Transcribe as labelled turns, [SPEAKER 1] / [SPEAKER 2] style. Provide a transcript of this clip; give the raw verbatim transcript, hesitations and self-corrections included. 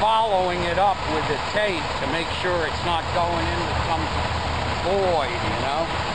[SPEAKER 1] following it up with the tape to make sure it's not going into some void, you know?